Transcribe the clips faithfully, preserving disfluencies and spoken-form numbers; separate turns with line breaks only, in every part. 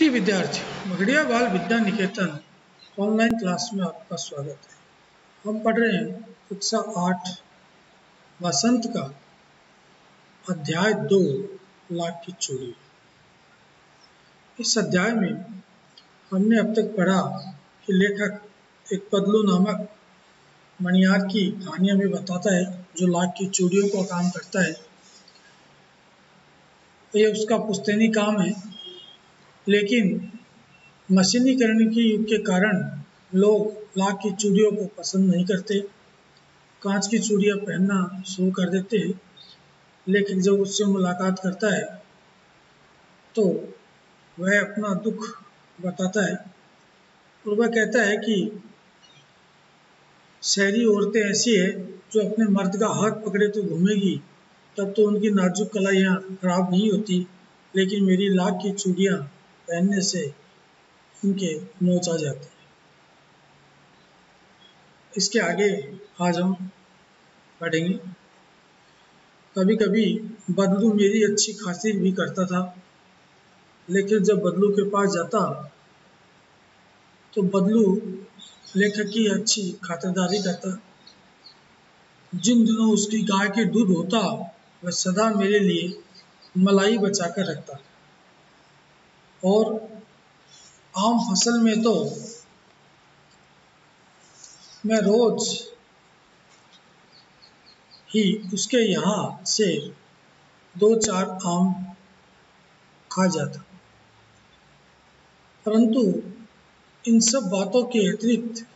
प्रिय विद्यार्थियों, मगड़िया बाल विद्या निकेतन ऑनलाइन क्लास में आपका स्वागत है। हम पढ़ रहे हैं कक्षा आठ वसंत का अध्याय दो लाख की चोरी। इस अध्याय में हमने अब तक पढ़ा कि लेखक एक पदलू नामक मणियार की कहानी हमें बताता है जो लाख की चूड़ियों का काम करता है। ये उसका पुश्तैनी काम है, लेकिन मशीनीकरण के युग के कारण लोग लाख की चूड़ियों को पसंद नहीं करते, कांच की चूड़ियाँ पहनना शुरू कर देते हैं। लेकिन जब उससे मुलाकात करता है तो वह अपना दुख बताता है और वह कहता है कि शहरी औरतें ऐसी है जो अपने मर्द का हाथ पकड़े तो घूमेगी, तब तो उनकी नाजुक कलाइयाँ खराब नहीं होती, लेकिन मेरी लाख की चूड़ियाँ पहनने से उनके नोच आ जाते हैं। इसके आगे आज हम पढ़ेंगे। कभी कभी बदलू मेरी अच्छी खासी भी करता था, लेकिन जब बदलू के पास जाता तो बदलू लेखक की अच्छी खातिरदारी करता। जिन दिनों उसकी गाय के दूध होता वह सदा मेरे लिए मलाई बचा कर रखता, और आम फसल में तो मैं रोज ही उसके यहाँ से दो चार आम खा जाता। परंतु इन सब बातों के अतिरिक्त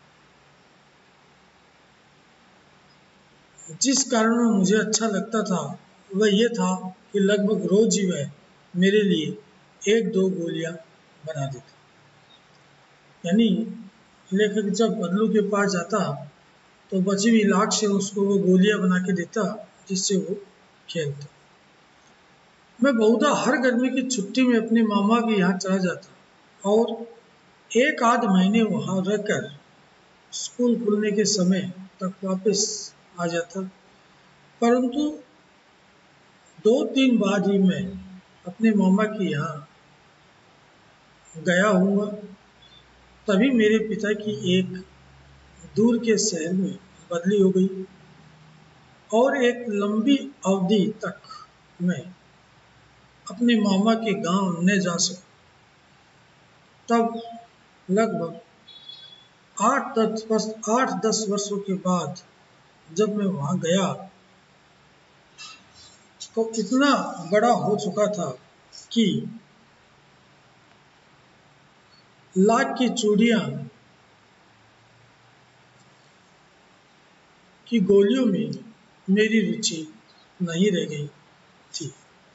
जिस कारण में मुझे अच्छा लगता था वह यह था कि लगभग रोज ही वह मेरे लिए एक दो गोलियां बना देता। यानी लेखक जब बदलू के पास जाता तो बची हुई लाख से उसको वो गोलियां बना के देता जिससे वो खेलता। मैं बहुधा हर गर्मी की छुट्टी में अपने मामा के यहाँ चला जाता और एक आध महीने वहाँ रहकर स्कूल खुलने के समय तक वापस आ जाता। परंतु दो तीन बार ही मैं अपने मामा के यहाँ गया हूँगा, तभी मेरे पिता की एक दूर के शहर में बदली हो गई और एक लंबी अवधि तक मैं अपने मामा के गांव न जा सका। तब लगभग आठ दस वर्ष आठ दस वर्षों के बाद जब मैं वहाँ गया तो इतना बड़ा हो चुका था कि लाख की चूड़ियाँ की गोलियों में मेरी रुचि नहीं रह गई थी।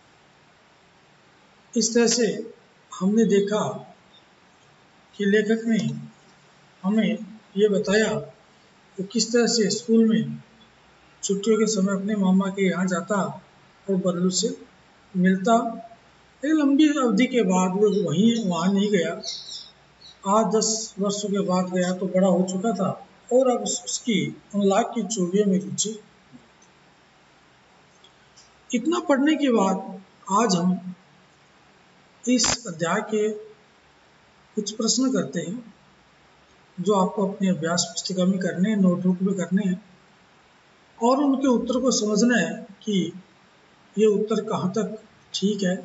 इस तरह से हमने देखा कि लेखक ने हमें ये बताया कि किस तरह से स्कूल में छुट्टियों के समय अपने मामा के यहाँ जाता और बदलू से मिलता। एक लंबी अवधि के बाद वो वहीं वहाँ नहीं गया, आठ दस वर्षों के बाद गया तो बड़ा हो चुका था और अब उसकी उन लाख की चूड़ियों में रुचि। इतना पढ़ने के बाद आज हम इस अध्याय के कुछ प्रश्न करते हैं जो आपको अपने अभ्यास पुस्तिका में करने हैं, नोटबुक में करने हैं, और उनके उत्तर को समझना है कि ये उत्तर कहाँ तक ठीक है।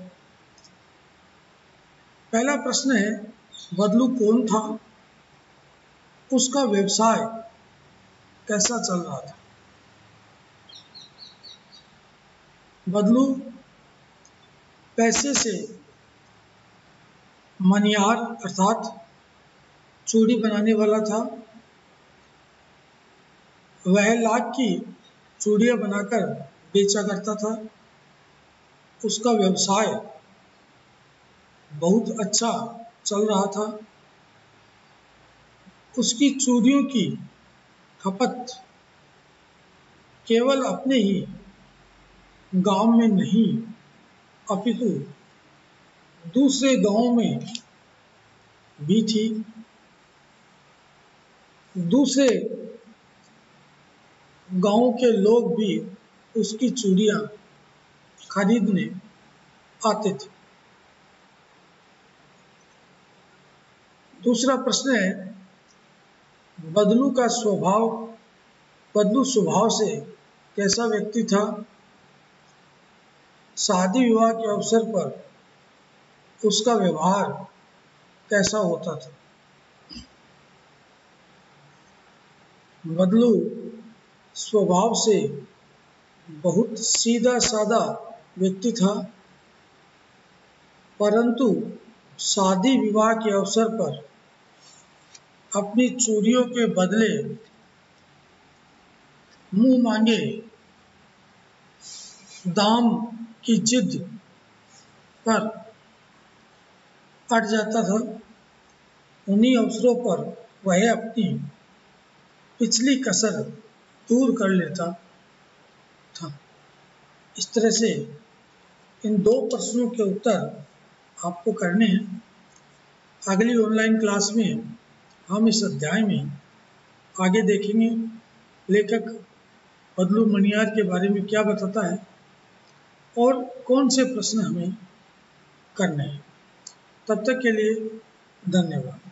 पहला प्रश्न है, बदलू कौन था? उसका व्यवसाय कैसा चल रहा था? बदलू पैसे से मनियार अर्थात चूड़ी बनाने वाला था। वह लाख की चूड़ियाँ बनाकर बेचा करता था। उसका व्यवसाय बहुत अच्छा चल रहा था। उसकी चूड़ियों की खपत केवल अपने ही गांव में नहीं अपितु दूसरे गांवों में भी थी। दूसरे गांवों के लोग भी उसकी चूड़ियाँ खरीदने आते थे। दूसरा प्रश्न है, बदलू का स्वभाव बदलू स्वभाव से कैसा व्यक्ति था? शादी विवाह के अवसर पर उसका व्यवहार कैसा होता था? बदलू स्वभाव से बहुत सीधा साधा व्यक्ति था, परंतु शादी विवाह के अवसर पर अपनी चोरियों के बदले मुंह मांगे दाम की जिद पर अट जाता था। उन्हीं अवसरों पर वह अपनी पिछली कसर दूर कर लेता था। इस तरह से इन दो प्रश्नों के उत्तर आपको करने हैं। अगली ऑनलाइन क्लास में हम इस अध्याय में आगे देखेंगे लेखक बदलू मनियार के बारे में क्या बताता है और कौन से प्रश्न हमें करने हैं। तब तक के लिए धन्यवाद।